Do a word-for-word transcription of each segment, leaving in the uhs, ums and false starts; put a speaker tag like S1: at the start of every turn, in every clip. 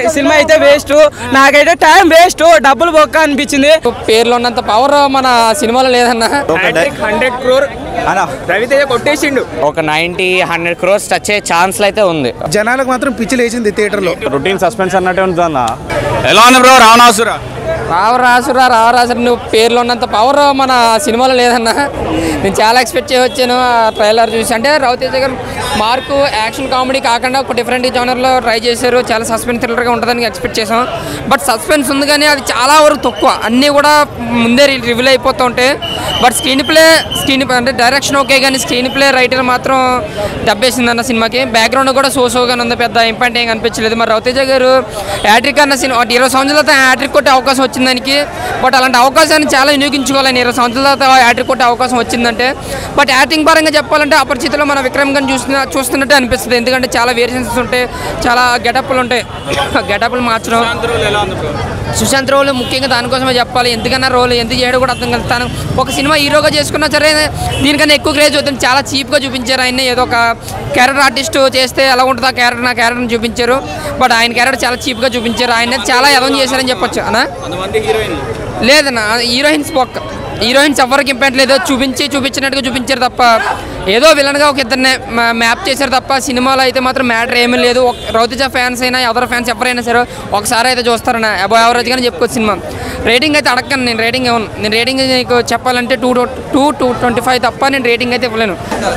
S1: Cinema అయితే waste, నాకైతే time waste, డబ్బులు బొక్క అనిపించింది.
S2: పేర్లో ఉన్నంత పవర్ మన సినిమాలో లేదన్న.
S3: హండ్రెడ్ క్రోర్ రవితేజ కొట్టేసిండు.
S2: ఒక నైన్టీ హండ్రెడ్ క్రోర్స్ టచ్ అయ్యే ఛాన్స్ అయితే ఉంది.
S4: జనాలకు మాత్రం పిచ్చి లేచింది థియేటర్ లో.
S3: రొటీన్ సస్పెన్స్ అన్నట్టే ఉంటుంది అన్న. ఎలా ఉంది బ్రో రావణాసుర?
S2: రావరాసురా రావరాసురా నువ్వు పేర్లో ఉన్నంత పవర్ మన సినిమాలో లేదన్న. నేను చాలా ఎక్స్పెక్ట్ చేయవచ్చాను ఆ ట్రైలర్ చూసి. అంటే రవితేజ గారు మార్కు యాక్షన్ కామెడీ కాకుండా ఒక డిఫరెంట్ జానర్లో ట్రై చేశారు. చాలా సస్పెన్స్ థ్రిల్లర్గా ఉంటుందని ఎక్స్పెక్ట్ చేసాం. బట్ సస్పెన్స్ ఉంది కానీ అది చాలా వరకు తక్కువ, అన్నీ కూడా ముందే రివీల్ అయిపోతూ ఉంటాయి. బట్ స్క్రీన్ ప్లే స్క్రీన్ అంటే డైరెక్షన్ ఓకే కానీ స్క్రీన్ ప్లే రైటర్ మాత్రం దెబ్బేసిందన్న సినిమాకి. బ్యాక్గ్రౌండ్ కూడా సో సోగానే ఉంది, పెద్ద ఇంపాక్ట్ ఏం కనిపించలేదు. మరి రవితేజ గారు హ్యాట్రిక్ అన్న సినిమా ఇరవై సంవత్సరాలతో హ్యాట్రిక్ కొట్టే అవకాశం వచ్చింది దానికి. బట్ అలాంటి అవకాశాన్ని చాలా వినియోగించుకోవాలని ఇరవై సంవత్సరాల తర్వాత హ్యాట్రిక్ కొట్టే అవకాశం వచ్చిందంటే. బట్ యాక్టింగ్ పరంగా చెప్పాలంటే అపరిచితిలో మన విక్రమ్ గారిని చూస్తున్న చూస్తున్నట్టే అనిపిస్తుంది. ఎందుకంటే చాలా వేరియేషన్స్ ఉంటాయి, చాలా గెటప్లు ఉంటాయి. గెటప్లు మార్చడం సుశాంత్ రోల్ ముఖ్యంగా దానికోసమే చెప్పాలి. ఎందుకన్నా రోల్ ఎందుకు చేయడం కూడా అర్థం కాదు. తను ఒక సినిమా హీరోగా చేసుకున్నా సరే దీనికన్నా ఎక్కువ క్రేజ్ అవుతుంది. చాలా చీప్గా చూపించారు ఆయన. ఏదో ఒక క్యారెక్టర్ ఆర్టిస్ట్ చేస్తే ఎలా ఉంటుంది ఆ క్యారెక్టర్ నా క్యారెక్టర్ని చూపించారు. బట్ ఆయన క్యారెక్టర్ చాలా చీప్గా చూపించారు. ఆయన చాలా ఎదవం చేశారని చెప్పొచ్చు అన్న. లేదన్నా హీరోయిన్స్ ఒక్క హీరోయిన్స్ ఎవరికి ఇంపాక్ట్ లేదు, చూపించి చూపించినట్టుగా చూపించారు తప్ప ఏదో విలన్గా ఒక ఇద్దరిని మ్యాప్ చేశారు తప్ప సినిమాలో అయితే మాత్రం మ్యాటర్ ఏమీ లేదు. రవితేజ ఫ్యాన్స్ అయినా ఎవరి ఫ్యాన్స్ ఎవరైనా సరే ఒకసారి అయితే చూస్తారన్న. అబో యావరేజ్గానే చెప్పుకోవచ్చు సినిమా. రేటింగ్ అయితే అడగను, నేను రేటింగ్ ఇవ్వను. నేను రేటింగ్ నీకు చెప్పాలంటే two two two twenty five తప్ప నేను రేటింగ్ అయితే ఇవ్వలేను.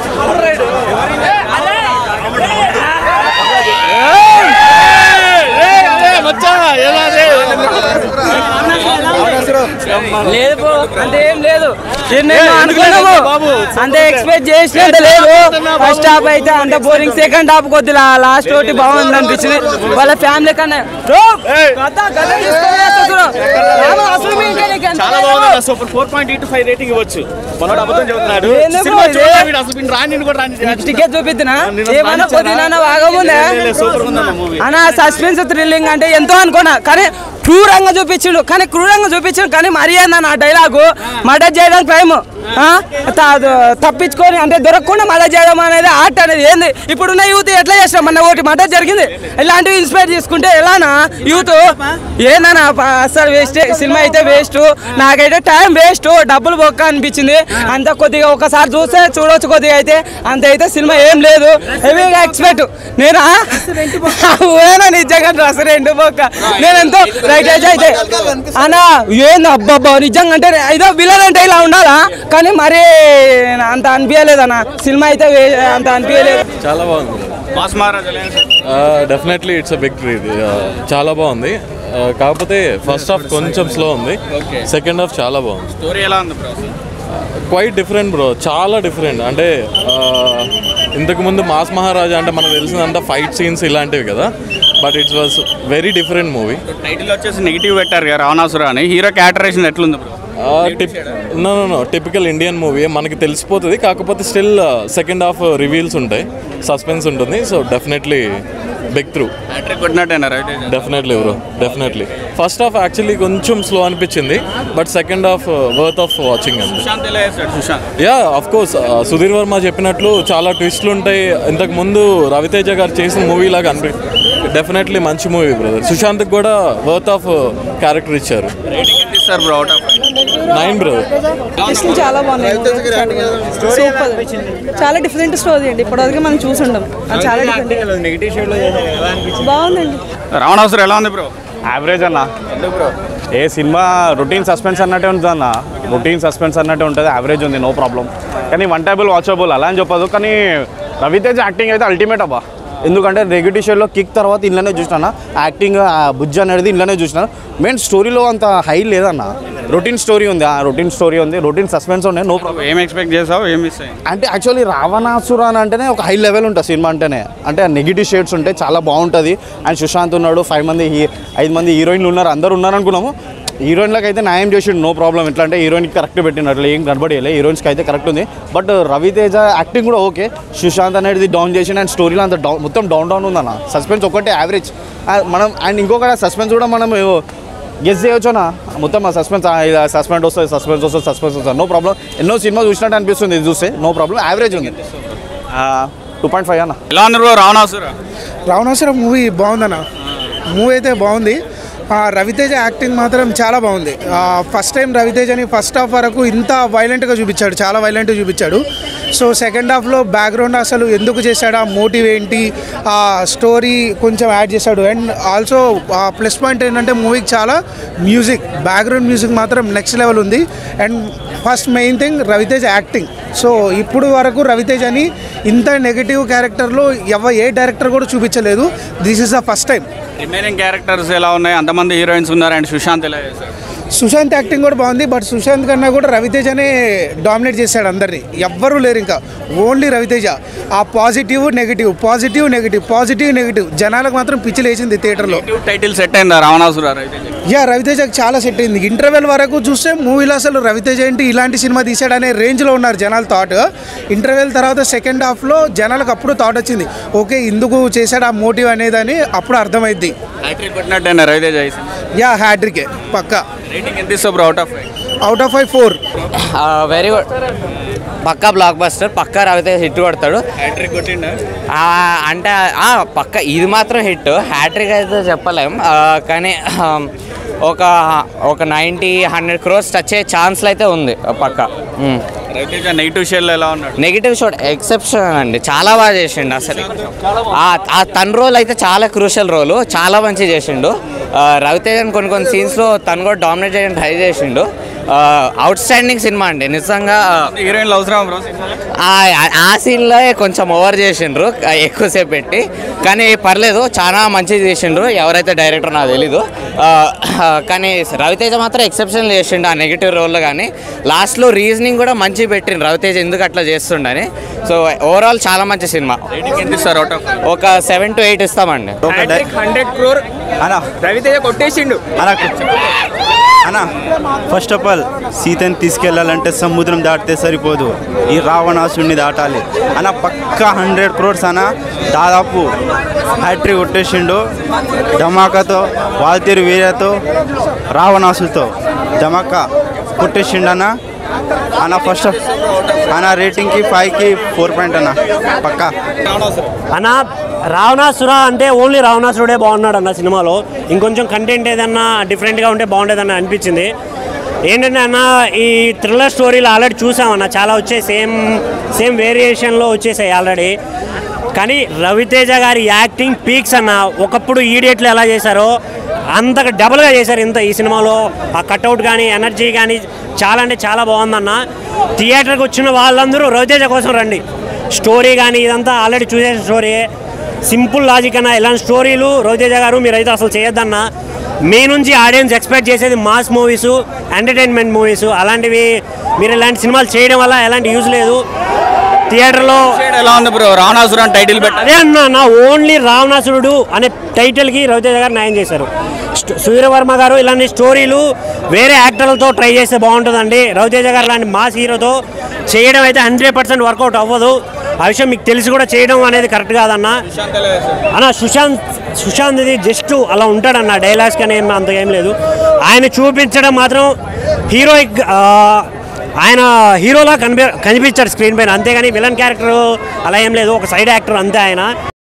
S1: లేదు అంటే ఏం లేదు, అనుకున్నాము అంత ఎక్స్పెక్ట్ చేసినంత లేదు. ఫస్ట్ హాఫ్ అయితే అంత బోరింగ్, సెకండ్ హాఫ్ కొద్దిగా లాస్ట్ ఒకటి బాగుంది అనిపించింది. వాళ్ళ ఫ్యామిలీ కన్నా టికెట్ చూపిద్దినా ఏమన్నా కొద్దిగా బాగముందా అన్న. సస్పెన్స్ థ్రిల్లింగ్ అంటే ఎంతో అనుకున్నా కానీ క్రూరంగా చూపించిండు. కానీ క్రూరంగా చూపించిండు కానీ మరీ అన్న నా డైలాగు మర్డర్ చేయడం క్రైమ్, తప్పించుకొని అంటే దొరకకుండా మర్డర్ చేయడం అనేది ఆర్ట్ అనేది ఏంది. ఇప్పుడున్న యూత్ ఎట్లా చేస్తాం, మన ఒకటి మర్డర్ జరిగింది ఇలాంటివి ఇన్స్పైర్ చేసుకుంటే ఎలానా యూత్ ఏందన్నా. అసలు వేస్ట్, సినిమా అయితే వేస్ట్, నాకైతే టైం వేస్ట్, డబ్బులు బొక్క అనిపించింది. అంత కొద్దిగా ఒకసారి చూస్తే చూడవచ్చు, కొద్దిగా అయితే అంత అయితే సినిమా ఏం లేదు. హెవీగా ఎక్స్పెక్ట్ నేను ఏనా నిజంగా డ్రెస్ రెండు బొక్క నేను ఎంతో రైట్ అయితే అయితే అన్నా ఏంది అబ్బాబ్బా నిజంగా అంటే ఏదో విలన్ అంటే ఇలా ఉండాలా కానీ మరి అంత అనిపించలేదన్న. సినిమా అయితే అంత అనిపించలేదు.
S5: చాలా బాగుంది, డెఫినెట్లీ ఇట్స్ అ విక్టరీ. ఇది చాలా బాగుంది. కాకపోతే ఫస్ట్ హాఫ్ కొంచెం స్లో ఉంది, సెకండ్ హాఫ్ చాలా బాగుంది.
S3: స్టోరీ ఎలా ఉంది బ్రో?
S5: క్వైట్ డిఫరెంట్ బ్రో, చాలా డిఫరెంట్. అంటే ఇంతకుముందు మాస్ మహారాజా అంటే మనకు తెలిసినంత ఫైట్ సీన్స్ ఇలాంటివి కదా, but it's was very different movie.
S3: Title వచ్చేసి నెగిటివ్ పెట్టారు కదా రావణాసుర అని. హీరో క్యారెక్టరేషన్ ఎట్లుంది bro?
S5: No no no typical Indian movie మనకి తెలిసిపోతుంది. కాకపోతే స్టిల్ సెకండ్ హాఫ్ రివీల్స్ ఉంటాయి, సస్పెన్స్ ఉంటుంది. So definitely big through, definitely bro, definitely. First half actually కొంచెం స్లో అనిపించింది, but second half worth of watching అండి. Yeah of course Sudheer Varma చెప్పినట్లు చాలా ట్విస్ట్లు ఉంటాయి. ఇంతకు ముందు రవితేజ గారు చేసిన మూవీ లాగా అనిపి డెఫినెట్లీ మంచి మూవీ బ్రదర్. సుశాంత్కి కూడా వర్త్ ఆఫ్ క్యారెక్టర్ ఇచ్చారు. Nine brother.
S6: చాలా బాగున్నాయి, సూపర్, చాలా డిఫరెంట్ స్టోరీ అండి. ఇప్పటివరకు మనం చూసుండం, చాలా బాగుందండి.
S3: రావణాసుర ఎలా ఉంది బ్రో?
S7: యావరేజ్ అన్న. ఏ సినిమా రొటీన్ సస్పెన్స్ అన్నట్టే ఉంటుంది అన్న, రొటీన్ సస్పెన్స్ అన్నట్టే ఉంటుంది. యావరేజ్ ఉంది, నో ప్రాబ్లం. కానీ వన్ టైబుల్ వాచబుల్ అలా అని చెప్పదు. కానీ రవితేజ యాక్టింగ్ అయితే అల్టిమేట్ అబ్బా. ఎందుకంటే నెగిటివ్ షేడ్లో కిక్ తర్వాత ఇళ్ళనే చూసినా, యాక్టింగ్ బుజ్జి అనేది ఇళ్ళనే చూసినా. మెయిన్ స్టోరీలో అంత హై లేదన్న, రొటీన్ స్టోరీ ఉంది. ఆ రొటీన్ స్టోరీ ఉంది, రొటీన్ సస్పెన్స్ ఉన్నాయి, నో ప్రాబ్లం.
S3: ఏం ఎక్స్పెక్ట్ చేసావు, ఏం మిస్ అయ్యి?
S7: అంటే యాక్చువల్లీ రావణాసుర అని అంటేనే ఒక హై లెవెల్ ఉంటుంది సినిమా అంటేనే. అంటే నెగిటివ్ షేడ్స్ ఉంటాయి, చాలా బాగుంటుంది. అండ్ సుశాంత్ ఉన్నాడు, ఫైవ్ మంది ఐదు మంది హీరోయిన్లు ఉన్నారు, అందరు ఉన్నారు అనుకున్నాము. హీరోయిన్లకు అయితే న్యాయం చేసిండు, నో ప్రాబ్లం. ఎట్లా అంటే హీరోయిన్కి కరెక్ట్ పెట్టినట్లు ఏం కనబడేయలే, హీరోయిన్స్కి అయితే కరెక్ట్ ఉంది. బట్ రవితేజ యాక్టింగ్ కూడా ఓకే. సుశాంత్ అనేది డౌన్ చేసిండు అండ్ స్టోరీలో అంత డౌన్ మొత్తం డౌన్ డౌన్ ఉందన్న. సస్పెన్స్ ఒకటే యావరేజ్ మనం. అండ్ ఇంకొక సస్పెన్స్ కూడా మనం గెస్ చేయొచ్చునా మొత్తం. ఆ సస్పెన్స్ సస్పెండ్ వస్తుంది, సస్పెన్స్ వస్తుంది, సస్పెన్స్ వస్తుంది, నో ప్రాబ్లం. ఎన్నో సినిమా చూసినట్టు అనిపిస్తుంది ఇది చూస్తే, నో ప్రాబ్లం. యావరేజ్ ఉంది, టూ పాయింట్ ఫైవ్ అన్న.
S3: ఎలా ఉంది బ్రో రావణాసుర?
S4: రావణాసుర మూవీ బాగుందన్న. మూవీ అయితే బాగుంది. రవితేజ యాక్టింగ్ మాత్రం చాలా బాగుంది. ఫస్ట్ టైం రవితేజని ఫస్ట్ హాఫ్ వరకు ఇంత వైలెంట్గా చూపించాడు, చాలా వైలెంట్గా చూపించాడు. సో సెకండ్ హాఫ్లో బ్యాక్గ్రౌండ్ అసలు ఎందుకు చేశాడు, ఆ మోటివ్ ఏంటి, ఆ స్టోరీ కొంచెం యాడ్ చేశాడు. అండ్ ఆల్సో ప్లస్ పాయింట్ ఏంటంటే మూవీకి చాలా మ్యూజిక్, బ్యాక్గ్రౌండ్ మ్యూజిక్ మాత్రం నెక్స్ట్ లెవెల్ ఉంది. And first main thing Raviteja acting. So ఇప్పుడు వరకు రవితేజని ఇంత నెగిటివ్ క్యారెక్టర్లో ఎవ ఏ డైరెక్టర్ కూడా చూపించలేదు. This is the first time.
S3: Remaining characters ఎలా ఉన్నాయి, అంతమంది హీరోయిన్స్ ఉన్నారు అండ్ సుశాంత్ ఎలా చేశారు?
S4: సుశాంత్ యాక్టింగ్ కూడా బాగుంది. బట్ సుశాంత్ కన్నా కూడా రవితేజనే డామినేట్ చేశాడు అందరినీ. ఎవ్వరూ లేరు ఇంకా, ఓన్లీ రవితేజ. ఆ positive negative, positive negative, positive negative జనాలకు మాత్రం పిచ్చి లేచింది థియేటర్లో.
S3: టైటిల్ సెట్ అయిందా రావణాసుర?
S4: యా, రవితేజకి చాలా సెట్ అయింది. ఇంటర్వెల్ వరకు చూస్తే మూవీలో అసలు రవితేజ ఏంటి ఇలాంటి సినిమా తీసాడనే రేంజ్లో ఉన్నారు జనాలు థాట్. ఇంటర్వెల్ తర్వాత సెకండ్ హాఫ్లో జనాలకు అప్పుడు థాట్ వచ్చింది, ఓకే ఎందుకు చేశాడు ఆ మోటివ్ అనేది అని అప్పుడు అర్థమైంది.
S3: రవితేజ
S4: యా, హ్యాట్రికే పక్కా.
S3: రేటింగ్ ఎంత ఇస్తావు bro? Out of five?
S4: Out of five four.
S8: Very good, పక్కా బ్లాక్ బస్టర్, పక్కా రవితేజ హిట్ కొడతాడు.
S3: హ్యాట్రిక్ కొట్టిండా
S8: అంటే పక్క ఇది మాత్రం హిట్, హ్యాట్రిక్ అయితే చెప్పలేం. కానీ ఒక ఒక నైంటీ హండ్రెడ్ క్రోర్స్ టచ్ అయ్యే ఛాన్స్లు అయితే ఉంది పక్క.
S3: రవితేజ నెగిటివ్ షేడ్లో ఎలా ఉన్నాడు?
S8: నెగిటివ్ షోట్ ఎక్సెప్షన్ అండి, చాలా బాగా చేసిండు అసలు. ఆ తన రోల్ అయితే చాలా క్రూషియల్ రోలు, చాలా మంచిగా చేసిండు. రవితేజని కొన్ని కొన్ని సీన్స్లో తను కూడా డామినేట్ చేయడానికి ట్రై చేసిండు. అవుట్ స్టాండింగ్ సినిమా అండి నిజంగా.
S3: హీరోయిన్లు అవసరం బ్రో?
S8: ఆ సీన్లో కొంచెం ఓవర్ చేసిండ్రు ఎక్కువసేపు పెట్టి, కానీ పర్లేదు, చాలా మంచిగా చేసిండ్రు. ఎవరైతే డైరెక్టర్ నాకు తెలీదు, కానీ రవితేజ మాత్రం ఎక్సెప్షన్ చేసిండు ఆ నెగిటివ్ రోల్లో. కానీ లాస్ట్లో రీజనింగ్ కూడా మంచిగా పెట్టిండు రవితేజ ఎందుకు అట్లా చేస్తుండని. సో ఓవరాల్ చాలా మంచి సినిమా. ఒక సెవెన్ టు ఎయిట్ ఇస్తామండి.
S1: హండ్రెడ్ క్రోర్ రవితేజ కొట్టేసిండు
S9: అన్న. ఫస్ట్ ఆఫ్ ఆల్ సీతని తీసుకెళ్ళాలంటే సముద్రం దాటితే సరిపోదు, ఈ రావణాసుడిని దాటాలి అన్న. పక్కా హండ్రెడ్ క్రోర్స్ అన్న, దాదాపు హ్యాట్రిక్ కొట్టేసిండు. ధమాకాతో, వాల్తేరు వీరతో, రావణాసులతో ధమాకా కొట్టేసిండు అన్న. అన్న ఫస్ట్ అన్న రేటింగ్కి ఫైవ్కి ఫోర్ పాయింట్ అన్న పక్కా
S10: అన్న. రావణాసుర అంటే ఓన్లీ రావణాసురుడే బాగున్నాడు అన్న సినిమాలో. ఇంకొంచెం కంటెంట్ ఏదన్నా డిఫరెంట్గా ఉంటే బాగుండేదన్న అనిపించింది. ఏంటంటే అన్న, ఈ థ్రిల్లర్ స్టోరీలు ఆల్రెడీ చూసామన్న, చాలా వచ్చాయి, సేమ్ సేమ్ వేరియేషన్లో వచ్చేసాయి ఆల్రెడీ. కానీ రవితేజ గారి యాక్టింగ్ పీక్స్ అన్న. ఒకప్పుడు ఈడియట్లు ఎలా చేశారో అంతగా డబుల్గా చేశారు ఇంత ఈ సినిమాలో. ఆ కట్అవుట్ కానీ ఎనర్జీ కానీ చాలా అంటే చాలా బాగుందన్న. థియేటర్కి వచ్చిన వాళ్ళందరూ రవితేజ కోసం రండి. స్టోరీ కానీ ఇదంతా ఆల్రెడీ చూసేసిన స్టోరీ, సింపుల్ లాజిక్ అన్న. ఇలాంటి స్టోరీలు రవితేజ గారు మీరైతే అసలు చేయొద్దన్న. మీ నుంచి ఆడియన్స్ ఎక్స్పెక్ట్ చేసేది మాస్ మూవీసు, ఎంటర్టైన్మెంట్ మూవీసు. అలాంటివి మీరు ఇలాంటి సినిమాలు చేయడం వల్ల ఎలాంటి యూజ్ లేదు. థియేటర్లో
S3: ఎలా ఉంది బ్రో రావణాసుర టైటిల్ పెట్టి?
S10: అదే అన్న, నా ఓన్లీ రావణాసురుడు అనే టైటిల్కి రవితేజ గారు న్యాయం చేశారు. సూర్యవర్మ గారు ఇలాంటి స్టోరీలు వేరే యాక్టర్లతో ట్రై చేస్తే బాగుంటుందండి. రవితేజ గారు లాంటి మాస్ హీరోతో చేయడం అయితే హండ్రెడ్ పర్సెంట్ వర్కౌట్ అవ్వదు. ఆ విషయం మీకు తెలిసి కూడా చేయడం అనేది కరెక్ట్ కాదన్న. అన్న సుశాంత్ సుశాంత్ ఇది జస్ట్ అలా ఉంటాడన్న, డైలాగ్స్ కానీ ఏం అంత ఏం లేదు. ఆయన చూపించడం మాత్రం హీరోయిక్, ఆయన హీరోలా కనిపి కనిపించాడు స్క్రీన్ పైన, అంతేగాని విలన్ క్యారెక్టర్ అలా ఏం లేదు. ఒక సైడ్ యాక్టర్ అంతే ఆయన.